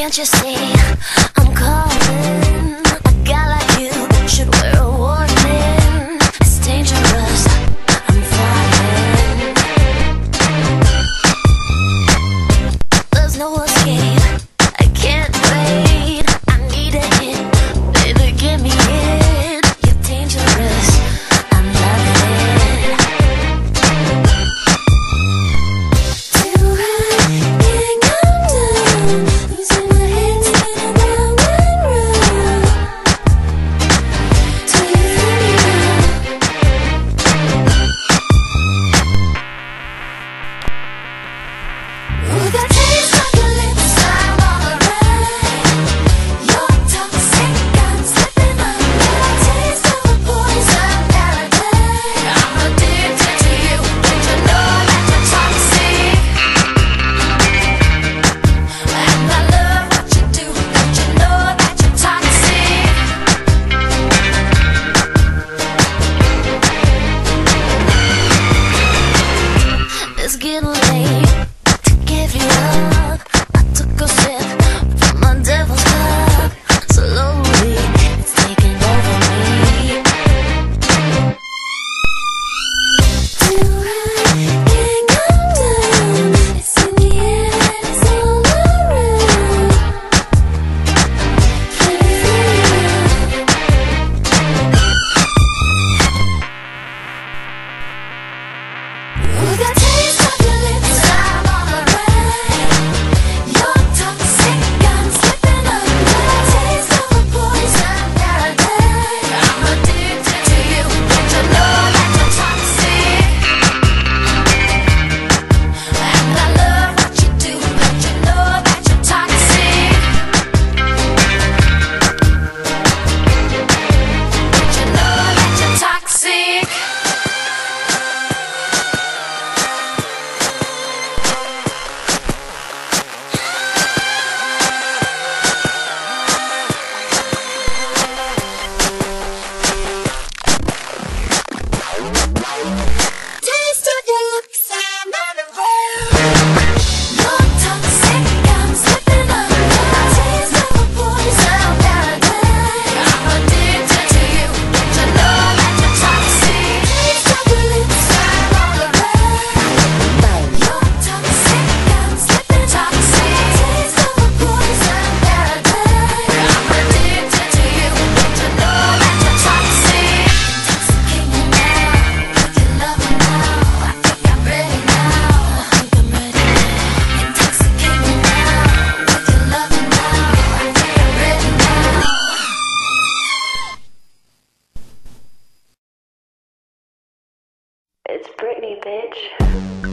Can't you see I'm calling? A guy like you should wear a warning. It's dangerous, I'm falling. There's no escape, I can't wait. I need a hit, baby, give me it. You're dangerous, I'm loving it. Too high, can't come down. Losing my head, spinning round and round. Till you throw me out. Ooh, that taste of your lips, I'm all around. You're toxic, I'm slipping under. Taste of a poison paradise. I'm addicted to you, don't you know that you're toxic? And I love what you do, don't you know that you're toxic? It's getting late to give you up. I took a sip from my devil's cup. Slowly, it's taking over me. Too high, can't come down. It's in the air and it's all around. Can you feel it? Ooh, that taste of your lips, I'm all around. You're toxic, I'm slipping under. Taste of a poison paradise. I'm addicted to you, don't you know that you're toxic? And I love what you do, don't you know that you're toxic? Don't you know that you're toxic? Taste of your lips, I'm not around. You're toxic, I'm slipping under. Taste of a poison paradise. I'm addicted to you, don't you know that you're toxic? Taste of your lips, I'm all around. You're toxic, I'm slipping toxic. Taste of a poison paradise. I'm addicted to you, don't you know that you're toxic? Intoxicate me now, with your loving now. I think I'm ready now. I think I'm ready now. Intoxicate me now, with your loving now. I think I'm ready now. It's Britney, bitch.